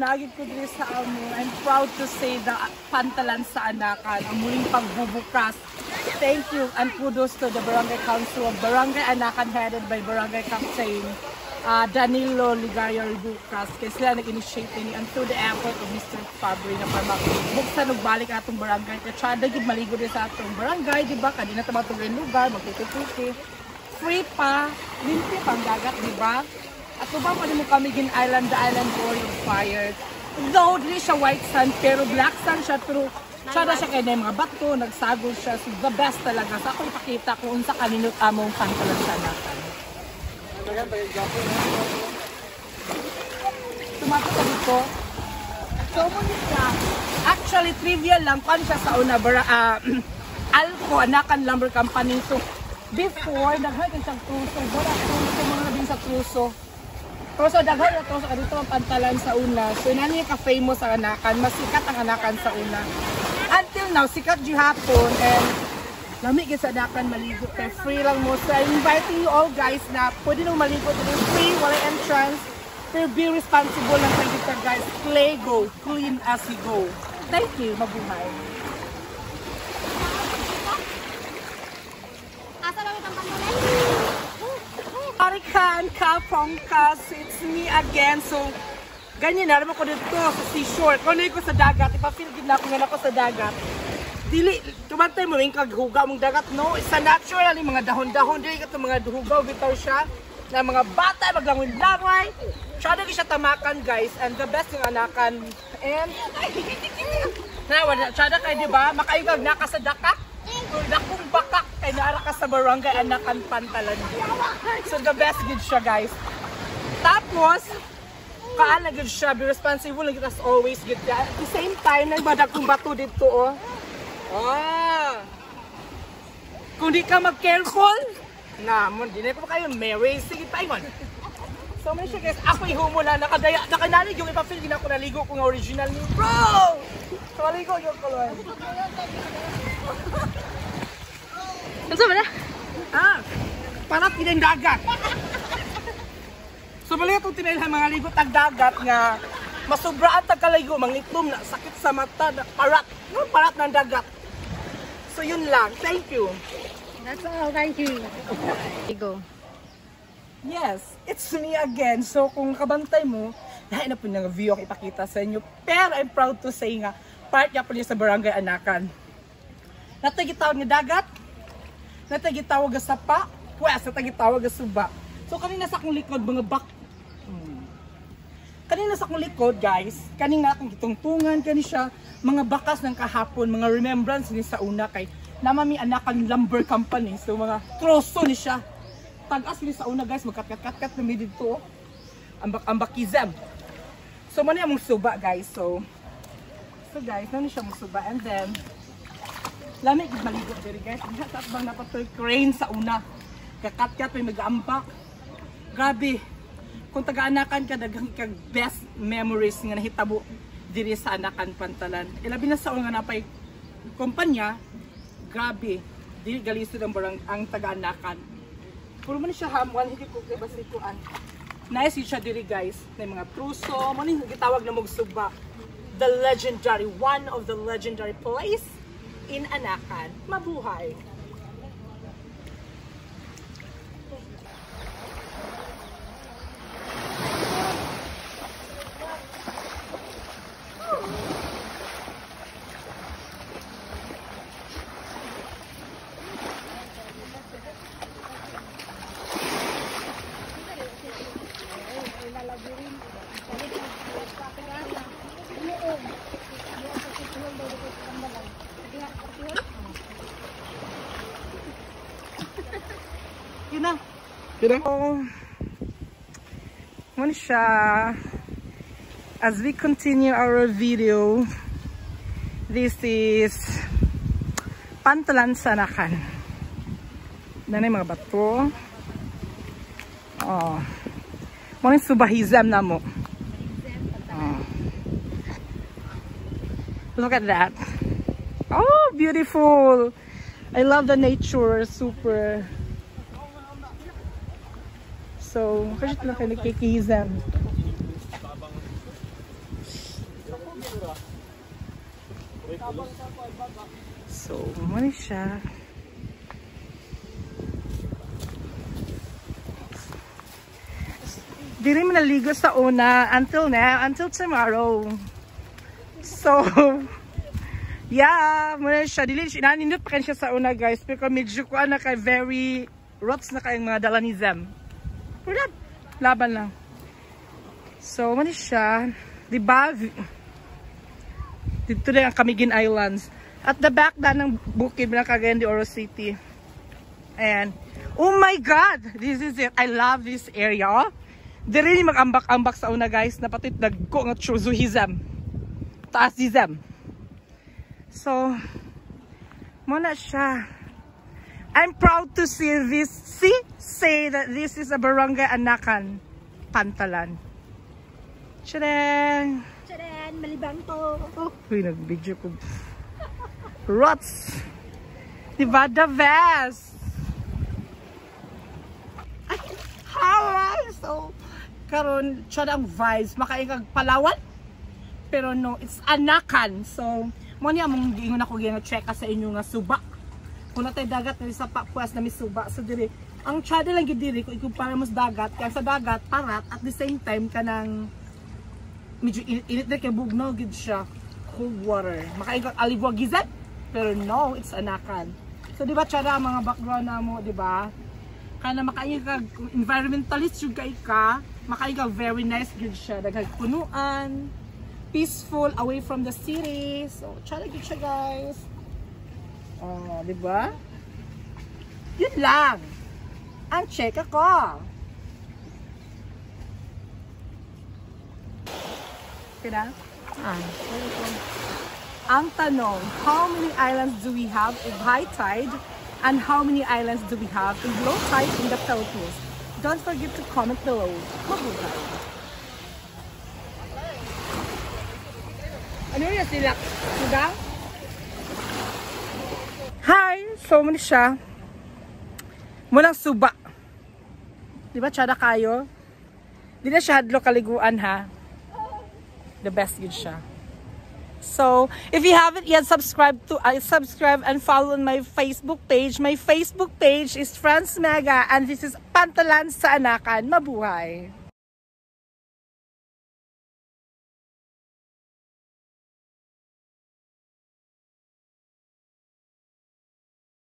lagi ko dito sa amo. I'm proud to say the Pantalan sa Anakan, ang muling pagbubukas. Thank you and kudos to the Barangay Council of Barangay Anakan headed by Barangay Captain Danilo Ligario Bukas. Kasi sila nag-initiate ini and through the effort of Mr. Fabri na para buksan ug balik atong barangay. Kaya dagig maligo din sa atong barangay, di ba? Kanina ta matugay lugar, magtututuki. Free pa, limpyo pang dagat, di ba? At ba pa mo kami gin island, the island glory of fire. Though di siya white sand, pero black sand siya through. Tsada siya kaya na mga bato, nagsagol siya. So the best talaga. Sa ako ipakita kung unsa kaninot among Pantalan sa Anakan. Tumato ka dito. So munit ka. Actually, trivia lang. Pan siya sa una. Alco, Anakan Lumber Company. So before, naghagan siyang truso. Wala truso, mga nabing sa truso. Pero so daghan na truso ka dito ang Pantalan sa una. So nani ka-famous ang Anakan. Masikat ang Anakan sa una. Until now, sikat hapon and lamig sa Anakan maligo. Kaya free lang mo. So I'm inviting you all guys na pwede nung maligo dito. Free, wala entrance. Pero be responsible lang kayo dito guys. Play, go. Clean as you go. Thank you. Mabuhay. Arikan Kapongkas, it's me again. So, ganyan na naman ko dito sa seashore. Kung ko sa dagat, ipapilgid na ako sa dagat. Dili, tumantay mo yung kaghuga mong dagat, no? Isa natural, yung mga dahon-dahon, dili ka mga hugaw, bitaw siya. Na mga bata, maglangoy-langoy. Siya na siya tamakan, guys. And the best yung Anakan. And, siya na kayo, diba? Makaigag na ka sa dakak. Nakong bakak kay naara ka sa Barangay Anakan Pantalan. So the best good siya guys. Tapos kaan na good siya, be responsible lang as always good siya. At the same time nagbadag kong bato dito oh. Kung di ka mag-careful na mo di na ko kayo Mary sige tayo. So may siya guys, ako ihumo na nakadaya nakanalig yung ipapil gina ko naligo ko ng original ni bro. So maligo yung kolor. Ano ba na? Para pinang dagat. So bali itong tinaylan mga ligot ang dagat nga masubraan tagkaligo, mangitlom na sakit sa mata, na parat, no? Parat ng dagat. So yun lang. Thank you. That's all. Thank you. Go. Yes, it's me again. So kung kabantay mo, dahil na po ng view ako ipakita sa inyo. Pero I'm proud to say nga, part niya po niya sa Barangay Anakan. Natagitawag nga dagat, natagitawag nga sapa, pwes, natagitawag nga suba. So kanina sa akong likod, mga kanina sa akong likod guys, kanina akong gitungtungan, kanina siya, mga bakas ng kahapon, mga remembrance ni sa una kay namami Anakan Lumber Company. So mga troso ni siya. Tagas ni sa una guys, magkat-kat-kat na may dito. Ang bakizem. So muna yung suba guys. So guys, nani siya mong suba. And then, lamig maligo diri guys. Tapos bang napatoy crane sa una. Kakat-kat may mag-ambak. Grabe. Kung taga-Anakan ka, daghang kag best memories nga nahitabo diri sa Anakan Pantalan. Ilabi na sa una nga napay kumpanya. Grabe. Dili galisod ang barang ang taga-Anakan. Puro man siya hamuan, hindi ko kay basikuan. Nice siya diri guys. May mga truso, mo ni gitawag na mog suba. The legendary, one of the legendary place in Anakan. Mabuhay! Manisha, as we continue our video, this is Pantalan sa Anakan. Nanay mga bato. Oh, mga subahizam na mo. Oh. Look at that. Oh, beautiful. I love the nature. Super. So, kasi lang kayo nagkikizam. So, muna siya. Di rin naligo sa una until tomorrow. So, yeah, muna siya. Dili siya, naninot pa siya sa una guys. Pero medyo ko na kay very rots na kayong mga dala ni Zem. Pero laban lang. So, muna siya. Diba? Dito na ang Camiguin Islands. At the back na ng bukid ng Cagayan de Oro City. And, oh my God! This is it. I love this area. Oh. Di rin mag-ambak-ambak sa una guys. Napatit nagko ng Chuzuhizem. Taasizem. So, muna siya. I'm proud to see this. Say that this is a Barangay Anakan, Pantalan. Tadaan! Tadaan! Malibang to! Uy, nag-video ko. Rots! Diba the best? Hi! So, karon tsadang vibes. Makaingag Palawan. Pero no, it's Anakan. So, mo niya mong giingon ako check sa inyo nga suba. Kung natay dagat na sa papuas na may suba. So, diri, ang tsada lang gidiri ko ikumpara mo sa dagat. Kaya sa dagat, parat. At the same time, kanang medyo init na kaya bugnaw gid siya. Cold water. Makaingag Alibwa Gizet. Pero no, it's Anakan. So, di ba tsada ang mga background na mo, di ba? Kaya makaingag environmentalist yung kay ka. Makaingag very nice gid siya. Punuan. Peaceful, away from the city. So, tsada gid siya guys. Oh, di ba? Yun lang. Ang check ako. Kaya? Ang tanong, how many islands do we have in high tide and how many islands do we have in low tide in the Philippines? Don't forget to comment below. Mabuhay. Ano yun sila? Sugang? Hi! So, muna siya. Munang suba. Diba, tsada kayo? Di na siya hadlo kaliguan ha. The best yun siya. So, if you haven't yet subscribe and follow on my Facebook page. My Facebook page is Franz Mega and this is Pantalan sa Anakan. Mabuhay!